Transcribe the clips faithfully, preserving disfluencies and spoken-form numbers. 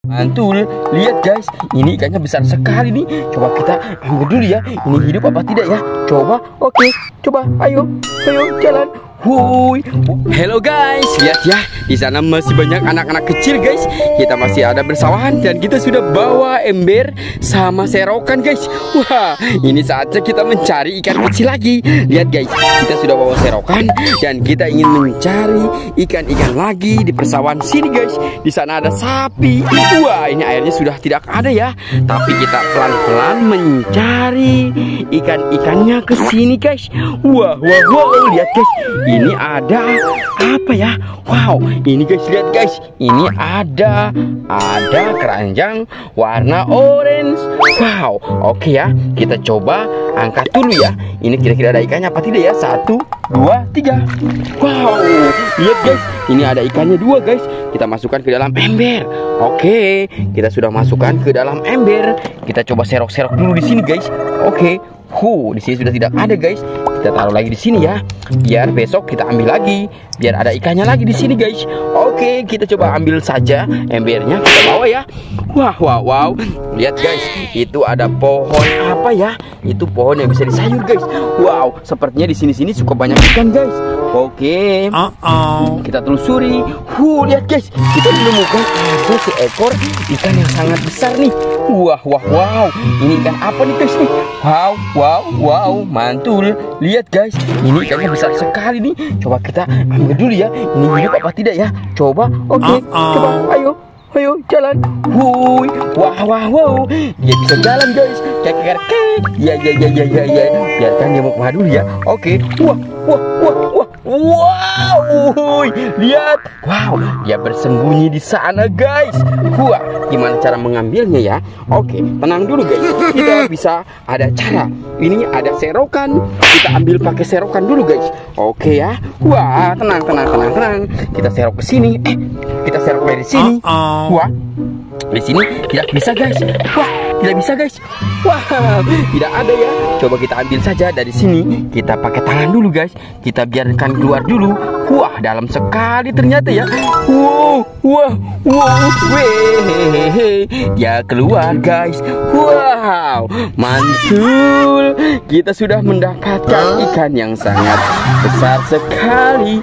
Mantul, lihat guys, ini ikannya besar sekali nih. Coba kita ambil dulu ya. Ini hidup apa tidak ya? Coba, oke, coba, ayo, ayo jalan. Wuih, hello guys, lihat ya, di sana masih banyak anak-anak kecil guys. Kita masih ada bersawahan dan kita sudah bawa ember sama serokan guys. Wah, ini saatnya kita mencari ikan kecil lagi. Lihat guys, kita sudah bawa serokan dan kita ingin mencari ikan-ikan lagi di persawahan sini guys. Di sana ada sapi. Wah, ini airnya sudah tidak ada ya. Tapi kita pelan-pelan mencari ikan-ikannya ke sini guys. Wah, wah, wah, lihat guys. Ini ada apa ya? Wow, ini guys, lihat guys. Ini ada ada keranjang warna orange. Wow, oke ya. Kita coba angkat dulu ya. Ini kira-kira ada ikannya apa tidak ya? Satu, dua, tiga. Wow, lihat guys. Ini ada ikannya dua guys. Kita masukkan ke dalam ember. Oke, kita sudah masukkan ke dalam ember. Kita coba serok-serok dulu di sini guys. Oke. Huh, di sini sudah tidak ada guys. Kita taruh lagi di sini ya. Biar besok kita ambil lagi. Biar ada ikannya lagi di sini guys. Oke, kita coba ambil saja embernya. Kita bawa ya. Wah, wow, wow. Lihat guys, itu ada pohon apa ya? Itu pohon yang bisa disayur guys. Wow, sepertinya di sini-sini suka banyak ikan guys. Oke. Uh -oh. Kita telusuri. Huh, lihat guys, kita menemukan ada seekor ikan yang sangat besar nih. Wah, wah, wow. Ini ikan apa nih guys nih? Wow, wow, wow, mantul. Lihat guys, ini ikannya besar sekali nih. Coba kita ambil dulu ya. Ini hidup apa tidak ya? Coba, oke, okay. uh -oh. Coba, ayo, ayo jalan. Wuih, wah, wah, wow. Dia bisa jalan guys. Kek, kek, kek. Ya, ya, ya, ya, ya, ya. Biarkan dia mau kemana dulu ya. Oke, okay. Wah, wah, wah, wah. Wow, lihat. Wow, dia bersembunyi di sana guys. Wah, gimana cara mengambilnya ya? Oke, tenang dulu guys. Kita bisa ada cara. Ini ada serokan. Kita ambil pakai serokan dulu guys. Oke ya. Wah, tenang, tenang, tenang, tenang. Kita serok ke sini. Eh, kita serok dari sini. Wah, di sini tidak bisa guys. Wah, tidak bisa guys. Wah, tidak ada ya. Coba kita ambil saja dari sini. Kita pakai tangan dulu guys. Kita biarkan keluar dulu. Wah, dalam sekali ternyata ya. Wow, wah, wow, weh, dia keluar guys. Wow, mantul. Kita sudah mendapatkan ikan yang sangat besar sekali.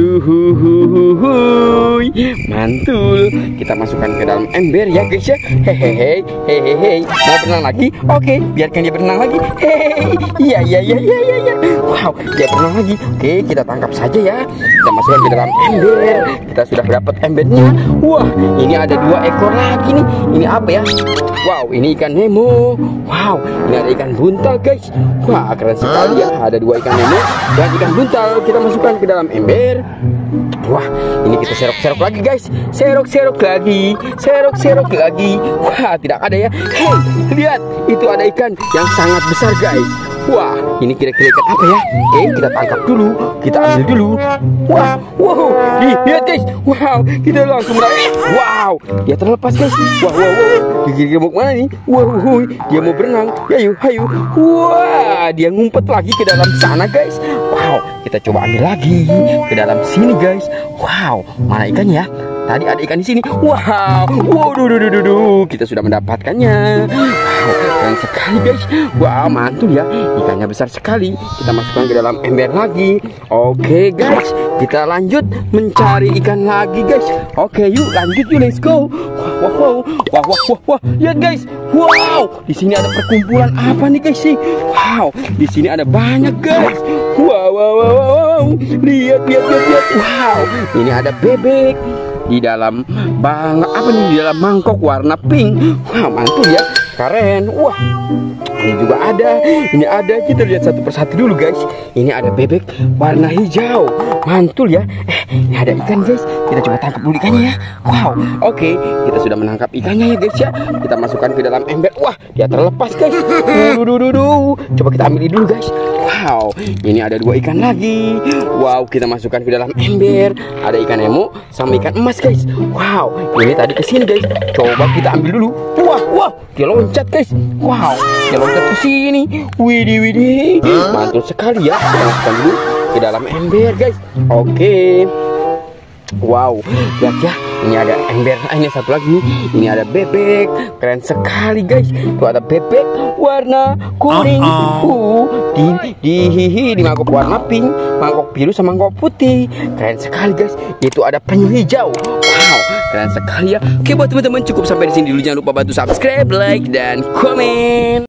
Duhuhuhuhui, mantul. Kita masukkan ke dalam ember ya guys ya. Hehehe, hehehe. Mau berenang lagi? Oke, biarkan dia berenang lagi. Hehehe, iya, iya, iya, iya, iya. Wow, dia berenang lagi. Oke, kita tangkap saja ya. Kita masukkan ke dalam ember. Kita sudah dapat embernya. Wah, ini ada dua ekor lagi nih. Ini apa ya? Wow, ini ikan Nemo. Wow, ini ada ikan buntal guys. Wah, keren sekali ya. Ada dua ikan Nemo dan ikan buntal. Kita masukkan ke dalam ember. Wah, ini kita serok-serok lagi guys. Serok-serok lagi. Serok-serok lagi. Wah, tidak ada ya. Hei, lihat. Itu ada ikan yang sangat besar guys. Wah, ini kira-kira ikan apa ya? Oke, kita tangkap dulu. Kita ambil dulu. Wah, wow. Lihat guys. Wow, kita langsung meraih. Wow, dia terlepas guys. Wow, wow, wow. Dia kira-kira mau kemana nih? Wow, dia mau berenang. Ayo, ayo. Wah, dia ngumpet lagi ke dalam sana guys. Wow, kita coba ambil lagi ke dalam sini guys. Wow, mana ikannya ya? Tadi ada ikan di sini. Wow, wow, duh, duh, duh, duh. Kita sudah mendapatkannya. Wow, keren sekali guys. Wow, mantul ya. Ikannya besar sekali. Kita masukkan ke dalam ember lagi. Oke guys, kita lanjut mencari ikan lagi guys. Oke, yuk lanjut yuk, let's go. Wow, wow, wow, wow, wow, wow. Lihat guys. Wow, di sini ada perkumpulan apa nih guys sih? Wow, di sini ada banyak guys. Wow, wow, wow, wow. Lihat, lihat, lihat, lihat. Wow, ini ada bebek di dalam bang apa nih di dalam mangkok warna pink. Wah, mantul ya, keren. Wah, ini juga ada, ini ada. Kita lihat satu persatu dulu guys. Ini ada bebek warna hijau, mantul ya. Eh, ini ada ikan guys. Kita coba tangkap dulu ikannya ya. Wow, oke, kita sudah menangkap ikannya ya guys ya. Kita masukkan ke dalam ember. Wah, dia terlepas guys. Duh, duh, duh, duh. Coba kita ambil dulu guys. Wow, ini ada dua ikan lagi. Wow, kita masukkan ke dalam ember. Ada ikan Nemo sama ikan emas guys. Wow, ini tadi kesini guys. Coba kita ambil dulu. Wah, wah, dia loncat guys. Wow, dia loncat ke sini. Widih, widih, mantul sekali ya. Kita masukkan dulu ke dalam ember guys. Oke. Wow, lihat ya, ini ada ember. Ah, ini satu lagi nih. Ini ada bebek, keren sekali guys. Tuh ada bebek warna kuning. Uh, di di hihi di mangkok warna pink, mangkok biru sama mangkok putih. Keren sekali guys. Itu ada penyu hijau. Wow, keren sekali ya. Oke buat teman-teman cukup sampai di sini dulu. Jangan lupa bantu subscribe, like dan komen.